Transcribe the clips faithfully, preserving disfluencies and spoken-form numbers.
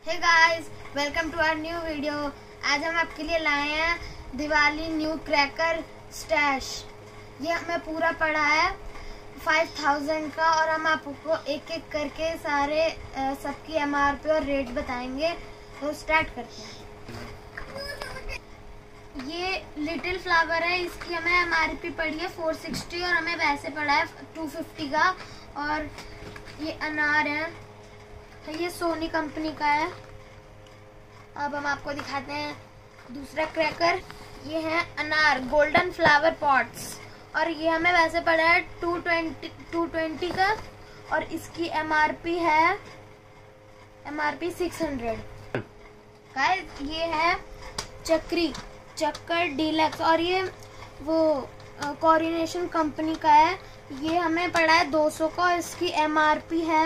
Hey guys, welcome to our new video. आज हम आपके लिए लाए हैं दिवाली न्यू क्रैकर स्टैश। ये हमें पूरा पड़ा है फाइव थाउजेंड का और हम आपको एक एक करके सारे सबकी एमआरपी और रेट बताएंगे। तो स्टार्ट करते हैं। ये लिटिल फ्लावर है, इसकी हमें एमआरपी पड़ी है फोर सिक्सटी और हमें वैसे पड़ा है टू फिफ्टी का। और ये अनार है, ये सोनी कंपनी का है। अब हम आपको दिखाते हैं दूसरा क्रैकर। ये है अनार गोल्डन फ्लावर पॉट्स और ये हमें वैसे पड़ा है टू ट्वेंटी टू ट्वेंटी का और इसकी एमआरपी है एमआरपी सिक्स हंड्रेड। गाइस, ये है चक्री चक्कर डीलक्स और ये वो कोऑर्डिनेशन कंपनी का है। ये हमें पड़ा है दो सौ का और इसकी एमआरपी है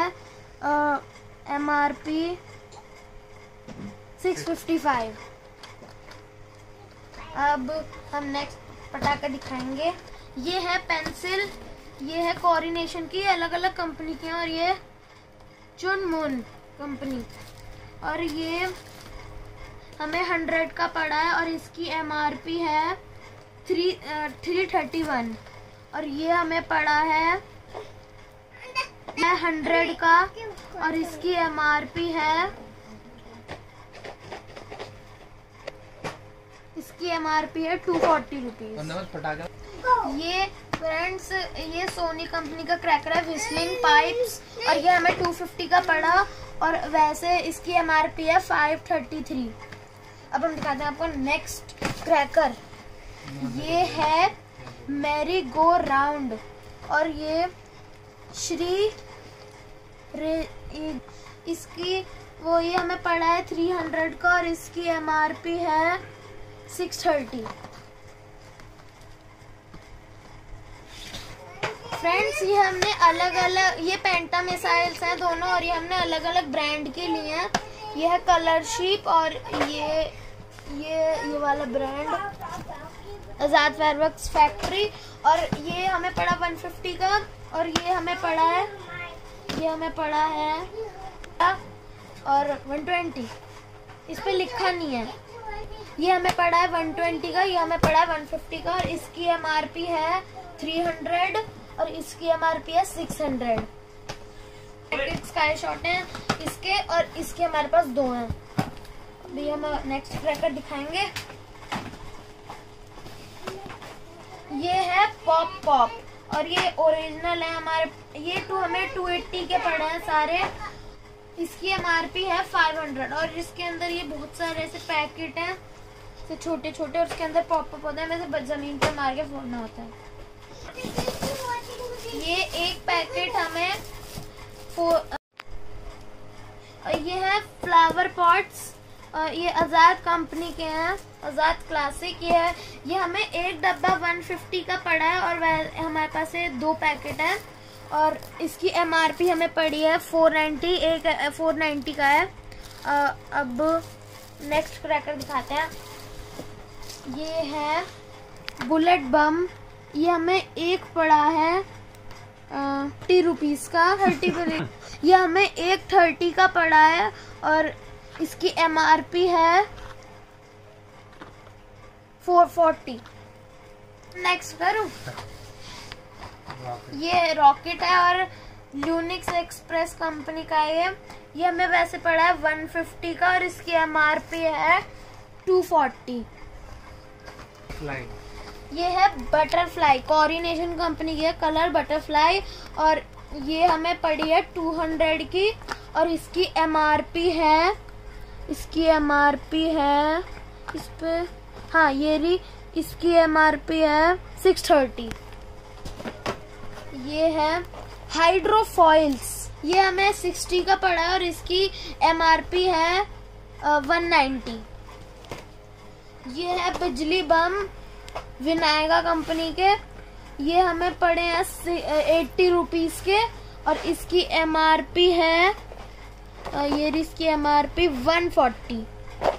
एमआरपी सिक्स फिफ्टी फाइव। अब हम नेक्स्ट पटाखा दिखाएंगे। ये है पेंसिल, ये है कोऑर्डिनेशन की, अलग अलग कंपनी की है और ये चुनमुन कंपनी और ये हमें हंड्रेड का पड़ा है और इसकी एमआरपी है थ्री थ्री थर्टी वन और ये हमें पड़ा है हंड्रेड का और इसकी एमआरपी है इसकी एमआरपी है टू फोर्टी रुपीज। ये फ्रेंड्स, ये सोनी कंपनी का क्रैकर है व्हिस्लिंग पाइप्स और ये हमें टू फिफ्टी का पड़ा और वैसे इसकी एमआरपी है फाइव थर्टी थ्री। अब हम दिखाते हैं आपको नेक्स्ट क्रैकर। ये है मैरी गो राउंड और ये श्री इसकी वो ये हमें पड़ा है थ्री हंड्रेड का और इसकी एमआरपी है सिक्स थर्टी। फ्रेंड्स, ये हमने अलग अलग ये पेंटा मिसाइल्स हैं दोनों और ये हमने अलग अलग ब्रांड के लिए हैं। ये है कलर शीप और ये ये ये वाला ब्रांड आजाद फायरवर्क्स फैक्ट्री और ये हमें पड़ा वन फिफ्टी का और ये हमें पड़ा है ये हमें पड़ा है और वन ट्वेंटी। इस पे लिखा नहीं है। ये हमें पड़ा है वन ट्वेंटी का, ये हमें पड़ा है वन फिफ्टी का और इसकी एमआरपी है थ्री हंड्रेड और इसकी एमआरपी है सिक्स हंड्रेड। स्काई शॉट है इसके और इसके हमारे पास दो हैं। अभी हम नेक्स्ट क्रैकर दिखाएंगे। ये है पॉप पॉप और ये ओरिजिनल है हमारे। ये टू हमें टू एट्टी के पड़े हैं सारे। इसकी एमआरपी है फाइव हंड्रेड और इसके अंदर ये बहुत सारे ऐसे पैकेट हैं तो छोटे छोटे और उसके अंदर पॉप पॉप होता है। वैसे जमीन पर मार के फोड़ना होता है। ये एक पैकेट हमें ये है फ्लावर पॉट्स और ये आजाद कंपनी के हैं, आजाद क्लासिक। ये है ये हमें एक डब्बा वन फिफ्टी का पड़ा है और वह हमारे पास ये दो पैकेट है और इसकी एमआरपी हमें पड़ी है फोर नाइन्टी। एक फोर नाइन्टी का है। आ, अब नेक्स्ट क्रैकर दिखाते हैं। ये है बुलेट बम, ये हमें एक पड़ा है थर्टी रुपीज का थर्टी ये हमें एक थर्टी का पड़ा है और इसकी एमआरपी है फोर फोर्टी। नेक्स्ट करूं। ये रॉकेट है और ल्यूनिक्स एक्सप्रेस कंपनी का है। ये हमें वैसे पड़ा है वन फिफ्टी का और इसकी एमआरपी है टू फोर्टी। ये है बटरफ्लाई, कोऑर्डिनेशन कंपनी की है, कलर बटरफ्लाई और ये हमें पड़ी है टू हंड्रेड की और इसकी एमआरपी है इसकी एमआरपी है इस पे हाँ ये रही इसकी एमआरपी है सिक्स थर्टी। ये है हाइड्रोफॉइल्स, ये हमें सिक्सटी का पड़ा है और इसकी एमआरपी है वन नाइन्टी। ये है बिजली बम विनायका कंपनी के, ये हमें पड़े हैं एट्टी रुपीज के और इसकी एमआरपी है ये इसकी एमआरपी वन फोर्टी।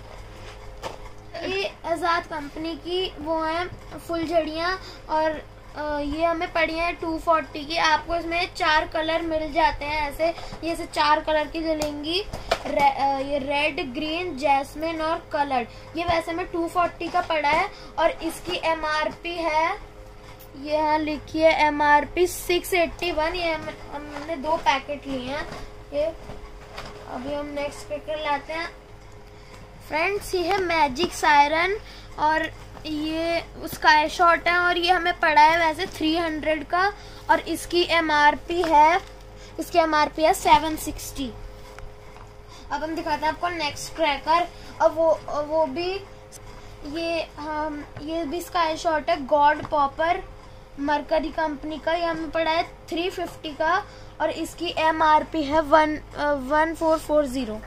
ये आजाद कंपनी की वो है फुलझड़ियाँ और ये हमें पड़ी है टू फोर्टी की। आपको इसमें चार कलर मिल जाते हैं ऐसे, ये से चार कलर की जलेंगी, रे, ये रेड, ग्रीन, जैस्मिन और कलर्ड। ये वैसे में टू फोर्टी का पड़ा है और इसकी एमआरपी है, ये यहाँ लिखी है एमआरपी सिक्स एट्टी वन। ये हम, हमने दो पैकेट लिए हैं ये। अभी हम नेक्स्ट क्रैकर लाते हैं फ्रेंड्स। ये है मैजिक सायरन और ये स्काई शॉट है और ये हमें पड़ा है वैसे थ्री हंड्रेड का और इसकी एमआरपी है, इसकी एमआरपी है सेवन सिक्सटी। अब हम दिखाते हैं आपको नेक्स्ट क्रैकर और वो वो भी ये हम ये भी स्काई शॉट है, गॉड पॉपर मरकरी कंपनी का। ये हमें पड़ा है थ्री फिफ्टी का और इसकी एमआरपी है one one four four zero.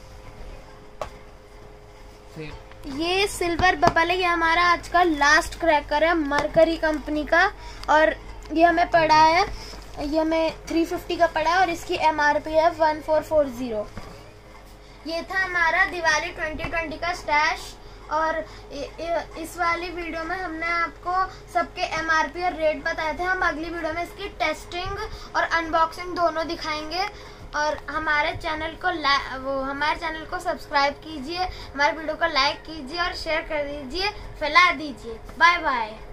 ये सिल्वर बबल है, ये हमारा आज का लास्ट क्रैकर है मरकरी कंपनी का और ये हमें पड़ा है, ये हमें थ्री फिफ्टी का पड़ा है और इसकी एमआरपी है वन फोर फोर जीरो। ये था हमारा दिवाली ट्वेंटी ट्वेंटी का स्टैश और इस वाली वीडियो में हमने आपको सबके एमआरपी और रेट बताए थे। हम अगली वीडियो में इसकी टेस्टिंग और अनबॉक्सिंग दोनों दिखाएंगे और हमारे चैनल को वो हमारे चैनल को सब्सक्राइब कीजिए, हमारे वीडियो को लाइक कीजिए और शेयर कर दीजिए, फैला दीजिए। Bye bye.